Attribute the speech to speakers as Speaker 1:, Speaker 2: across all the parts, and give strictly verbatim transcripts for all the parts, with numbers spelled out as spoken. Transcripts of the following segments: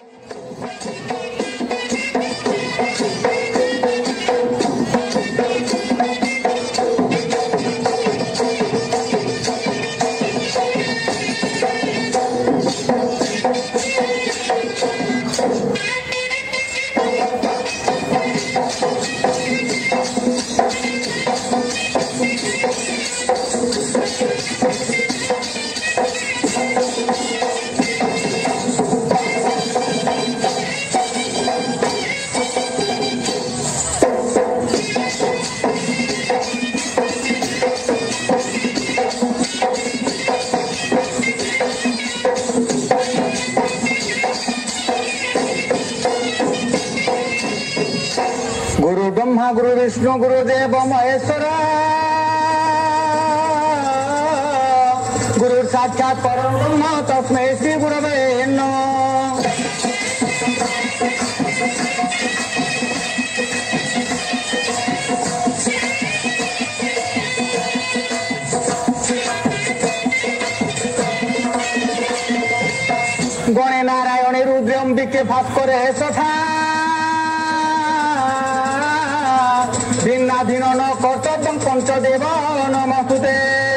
Speaker 1: गुरु ब्रह्मा गुरु विष्णु गुरुदेव महेश्वर गुरु साक्षात परम ब्रह्म तस्मै श्री गुरवे नमः। गणे नारायणे रुद्रे अम्बिके भास्करे सखा भिन्नाधीन न कर्तव्यं पंचदेव नमस्तुते।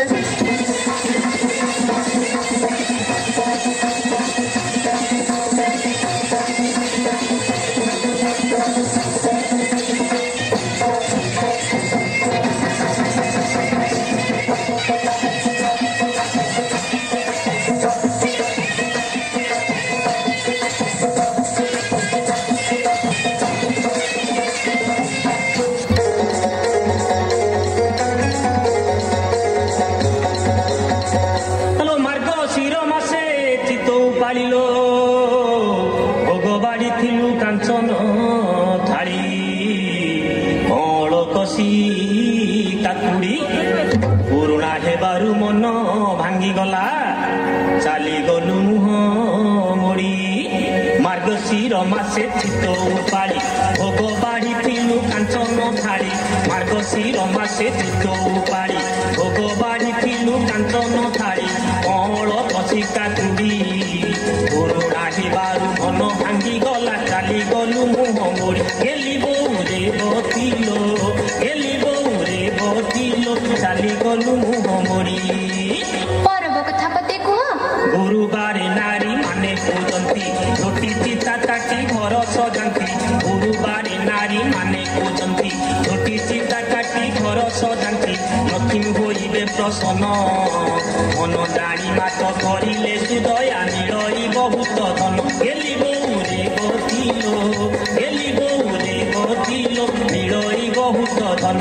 Speaker 1: पुरुणा हेबारु मन भांगी गला चाली गलु मुह मोड़ी मार्गशीर मासे चितो पाड़ी भोग बाड़ी पिलु कांचन थाड़ी मार्गशीर मासे चितो पाड़ी भोग बाड़ी पिलु कांचन थाड़ी कौल कसिका कुड़ी पुरुणा हेबारु मन भांगी गला चाली गलु मुह मोड़ी गेली बोरे बतिलो गेली बोरे बतिलो चाली गलु मुह मोड़ी।
Speaker 2: पर्व कथा पते कुह
Speaker 1: गुरुवार नारी माने पूजंती झोटी चिता काटी घर सजाती गुरुवार नारी माने पूजंती झोटी चिता काटी घर सजाती लक्ष्मी होइबे प्रसन्न मन जानी मात करिले सुदया निरई बहुत धन गेली बौरे बतिलो गेली बौरे बतिलो निरई बहुत धन।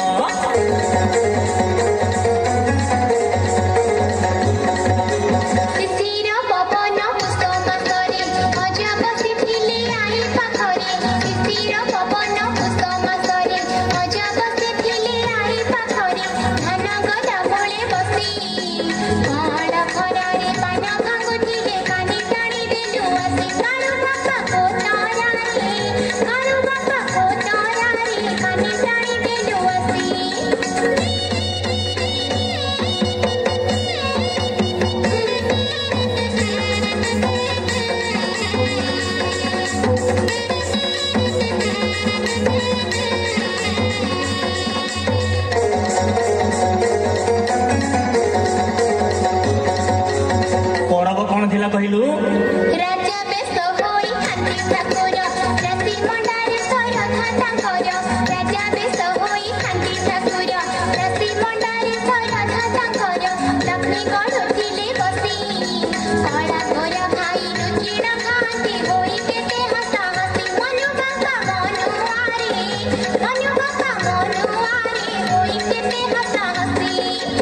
Speaker 1: कहलु
Speaker 2: राजा बेस होई खाती ठाकुर राशि मंडारे सरथ तांकर राजा बेस होई खाती ठाकुर राशि मंडारे सरथ तांकर लक्ष्मी गढ़ुथिले बसी कला गोर खाई रुचिण खाती होई केते हसा हसी मनु बापा मनुआरे मनु बापा मनुआरे होई केते हसा हसी।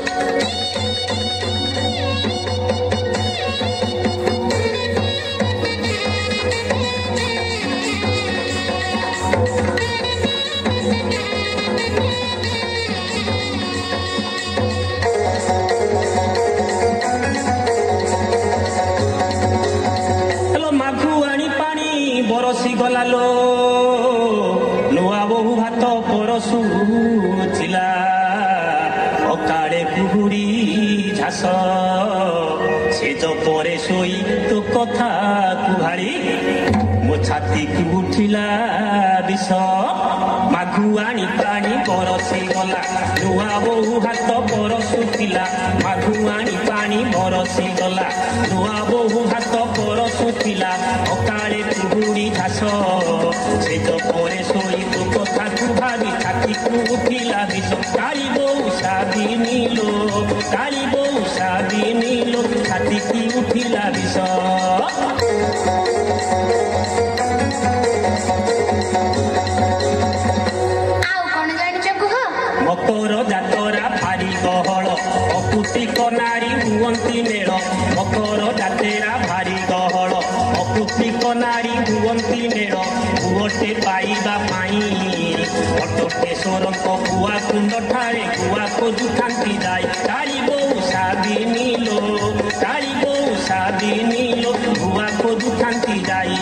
Speaker 2: बरसी गलालो नुआ बहु भात परसु चिला अकाड़े कुहुड़ी झास से जो परे सोई तो कथा कुहाड़ी
Speaker 1: ଛାତିକୁ ଉଠିଲା ବିଷ ମାଘୁଆଣି ପାଣି ବରସି ଗଲା ନୂଆ ବୋହୁ ହାତ ପରସୁଥିଲା ମାଘୁଆଣି ପାଣି ବରସି ଗଲା ନୂଆ ବୋହୁ ହାତ ପରସୁଥିଲା ଅକାଳେ କୁହୁଡ଼ି ଘାସ ସେଜ ପରେ ଶୋଇ ତୋ କଥାକୁ ଭାବି ଛାତିକୁ ଉଠିଲା ବିଷ କାଳି ବୋଉ ସାବିନିଲୋ କାଳି ବୋଉ ସାବିନିଲୋ ଛାତିକି ଉଠିଲା ବିଷ ମକର ଯାତରା ଭାରି ଗହଳ ଅକୁତିକ ନାରୀ ହୁଅନ୍ତି ମେଳ ମକର ଯାତେରା ଭାରି ଗହଳ ଅକୁତିକ ନାରୀ ହୁଅନ୍ତି ମେଳ ପୁଅଟେ ପାଇବା ପାଇଁ ଅଟକେଶ୍ୱରଙ୍କ କୁଆ କୁଣ୍ଡ ଠାରେ କୁଆ ଖୋଜୁଥାନ୍ତି ଯାଇ କାଳି ବୋଉ ସାବିନିଲୋ କାଳି ବୋଉ ସାବିନିଲୋ କୁଆ ଖୋଜୁଥାନ୍ତି ଯାଇ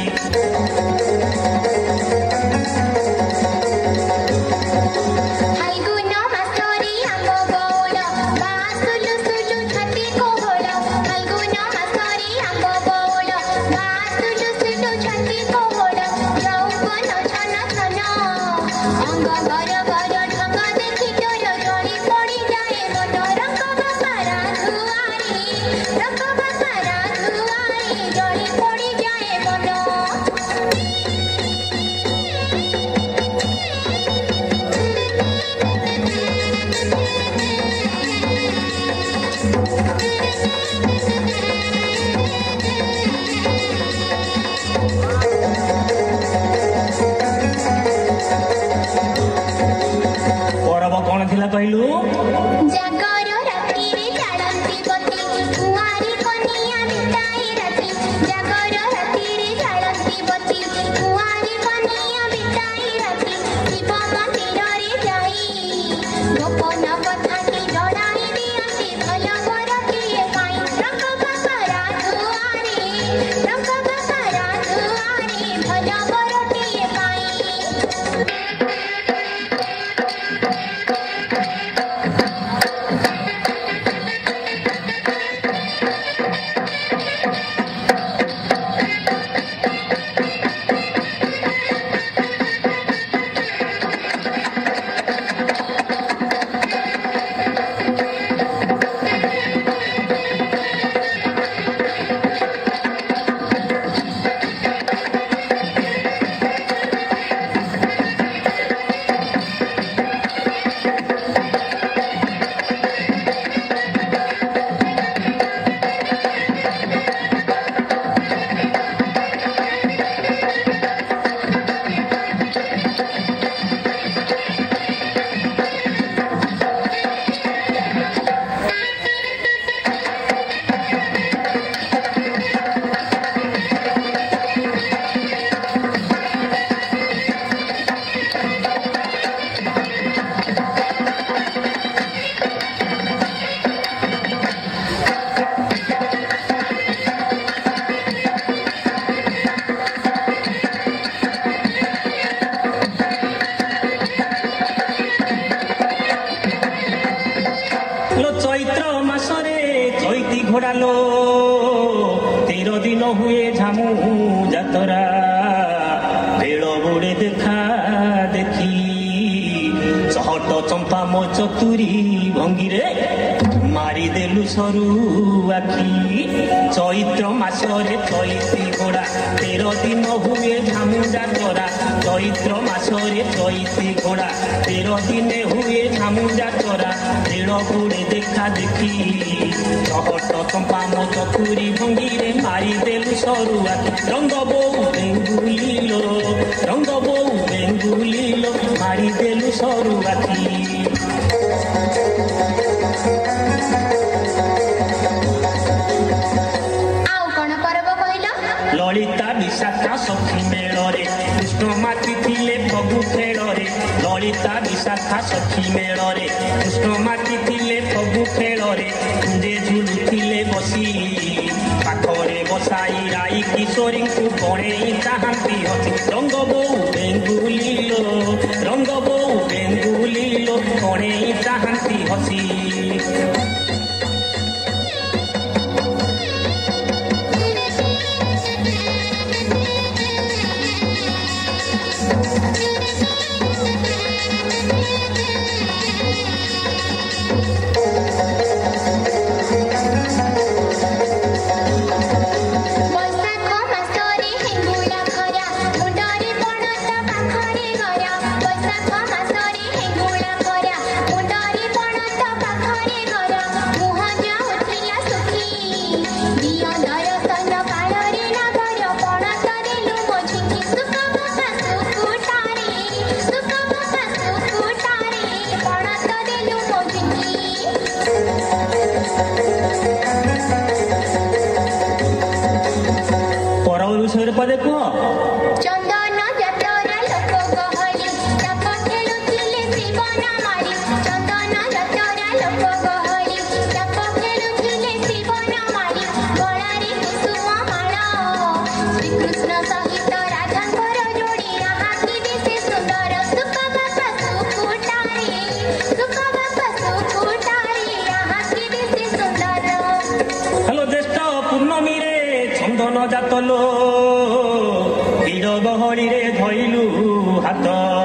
Speaker 1: କହିଲୁ
Speaker 2: ଜାଗର ରାତିରେ ଜାଳନ୍ତି ବତି କୁଆରୀ କନିଆ ବିତାଇ ରାତି ଜାଗର ରାତିରେ ଜାଳନ୍ତି ବତି କୁଆରୀ କନିଆ ବିତାଇ ରାତି ଶିବ ମନ୍ଦିରରେ ଯାଇ ଗୋପନ କଥାଟି ଜଣାଇ ଦିଅନ୍ତି ଭଲ ବର କିଏ ପାଇଁ ରଙ୍ଗ ବାପରା ଦୁଆରେ ରଙ୍ଗ ବାପରା ଦୁଆରେ ଭଲ ବର କିଏ ପାଇଁ
Speaker 1: ଘୋଡ଼ାଲୋ ତେର ଦିନ ହୁଏ ଝାମୁ ଯାତରା ବେଳ ବୁଡ଼େ ଦେଖା ଦେଖି ଚହଟ ଚମ୍ପା ମୋ ଚତୁରୀ ଭଙ୍ଗିରେ ମାରିଦେଲୁ ସରୁ ଆଖି ଚୈତ୍ର ମାସରେ ଚୈତି ଘୋଡ଼ା ତେର ଦିନ ହୁଏ ଝାମୁ ଯାତରା ଚୈତ୍ର ମାସରେ ଚୈତି ଘୋଡ଼ା ତେର ଦିନେ ହୁଏ ଝାମୁ ଯାତରା ବେଳ ବୁଡ଼େ ଦେଖା ଦେଖି ଚହଟ ଚମ୍ପା ମୋ ଚତୁରୀ ଭଙ୍ଗିରେ ମାରିଦେଲୁ ସରୁ ଆଖି ରଙ୍ଗ ବୋଉ ବେଙ୍ଗୁଲିଲୋ ରଙ୍ଗ ବୋଉ ବେଙ୍ଗୁଲିଲୋ ମାରିଦେଲୁ ସରୁ ଆଖି
Speaker 2: ଆଉ କଣ ପର୍ବ କହିଲ
Speaker 1: ଲଳିତା ବିଶାଖା ସଖୀ ମେଳରେ କୃଷ୍ଣ ମାତି ଥିଲେ ଫଗୁ ଖେଳରେ ଲଳିତା ବିଶାଖା ସଖୀ ମେଳରେ କୃଷ୍ଣ ମାତି ଥିଲେ ଫଗୁ ଖେଳରେ କୁଞ୍ଜେ ଝୁଲୁଥିଲେ ବସି ପାଖରେ ବସାଇ ରାଇ କିଶୋରୀଙ୍କୁ ବଣେଇ ଚାହାନ୍ତି ହସି ରଙ୍ଗ ବୋଉ ବେଙ୍ଗୁଲିଲୋ ରଙ୍ଗ ବୋଉ ବେଙ୍ଗୁଲିଲୋ ବଣେଇ ଚାହାନ୍ତି ହସି ପର୍ବ ବିଷୟରେ ପଦେ କୁହ।
Speaker 2: ଚନ୍ଦନ ଯାତ୍ରା ଲୋକ ଗହଳି ଚାପ ଖେଳୁଥିଲେ ଶିବନ ମାରି ଚନ୍ଦନ ଯାତ୍ରା ଲୋକ ଗହଳି ଚାପ ଖେଳୁଥିଲେ ଶିବନ ମାରି ଗଳାରେ କୁସୁମ ମାଳ ଶ୍ରୀକୃଷ୍ଣ ସହିତ ରାଧାଙ୍କର ଯୋଡ଼ି ଆହାକି ଦିଶେ ସୁନ୍ଦର ସୁଖ ବାପା ସୁକୁଟାରେ ସୁଖ ବାପା ସୁକୁଟାରେ ଆହାକି ଦିଶେ ସୁନ୍ଦର।
Speaker 1: ହ୍ୟାଲୋ ଜ୍ୟେଷ୍ଠ ପୂର୍ଣ୍ଣମୀରେ ଚନ୍ଦନ ଜାତଲୋ ଭିଡ଼ ଗହଳିରେ ଧଇଲୁ ହାତ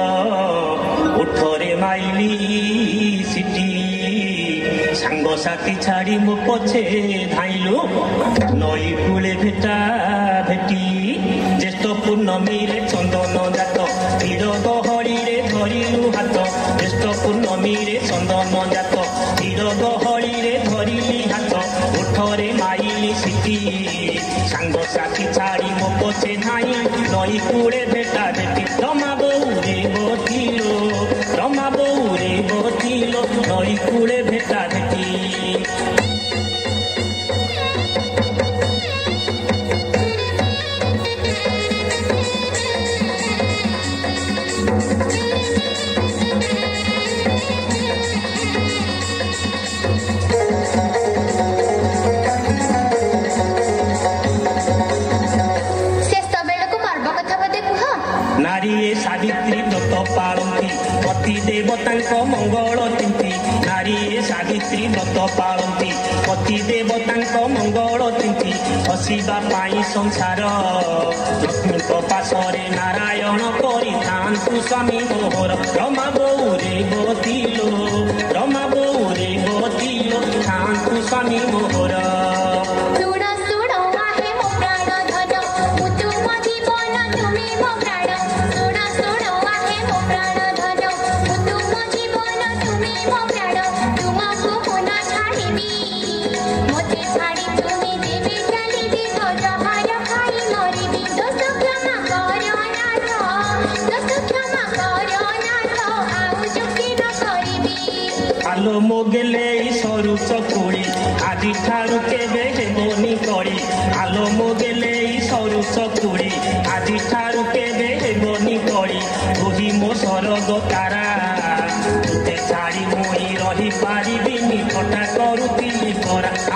Speaker 1: ଉଠରେ ମାଇଲି ସିଟି ସାଙ୍ଗସାଥି ଛାଡ଼ି ମୋ ପଛେ ଧାଇଲୁ ନଈ କୂଳେ ଭେଟା ଭେଟି ଜ୍ୟେଷ୍ଠ ପୂର୍ଣ୍ଣମୀରେ ଚନ୍ଦନ ଜାତ ଭିଡ଼ ଗହଳିରେ ଧରିଲୁ ହାତ ଜ୍ୟେଷ୍ଠ ପୂର୍ଣ୍ଣମୀରେ ଚନ୍ଦନ ଜାତ ଭିଡ଼ ଗହଳିରେ ଧରିଲି ହାତ ଉଠରେ ମାଇଲି ସିଟି ସାଙ୍ଗସାଥି ଛାଡ଼ି ମୋ ପଛେ ଧାଇ ନଈ କୂଳେ ଭେଟା ଭେଟି ରମା ବୋଉରେ ବସିଲୋ ରମା ବୋଉରେ ବସିଲୋ ନଈ କୂଳେ ଭେଟା ଭେଟି। ନାରୀଏ ସାବିତ୍ରୀ ବ୍ରତ ପାଳନ୍ତି ପତି ଦେବତାଙ୍କ ମଙ୍ଗଳ ଚିନ୍ତି ନାରୀଏ ସାବିତ୍ରୀ ବ୍ରତ ପାଳନ୍ତି ପତି ଦେବତାଙ୍କ ମଙ୍ଗଳ ଚିନ୍ତି ହସିବା ପାଇଁ ସଂସାର ଲକ୍ଷ୍ମୀଙ୍କ ପାଶରେ ନାରାୟଣ କରିଥାନ୍ତୁ ସ୍ୱାମୀ ମୋହର ରମା ବୋଉରେ ବସିଲୋ ରମା ବୋଉରେ ବସିଲୋ ଥାନ୍ତୁ ସ୍ୱାମୀ ମୋହର। ଆଲୋ ମୋ ଗେଲେ ସରୁ ଚକୁଳି ଆଜି ଠାରୁ କେବେ ହେବନି କଳି ଆଲୋ ମୋ ଗେଲେ ସରୁ ଚକୁଳି ଆଜି ଠାରୁ କେବେ ହେବନି କଳି ତୁହି ମୋ ସରଗ ତାରା ତୁତେ ଛାଡ଼ି ମୁଇଁ ରହିପାରିବିନି ଥଟା କରୁଥିଲି ପରା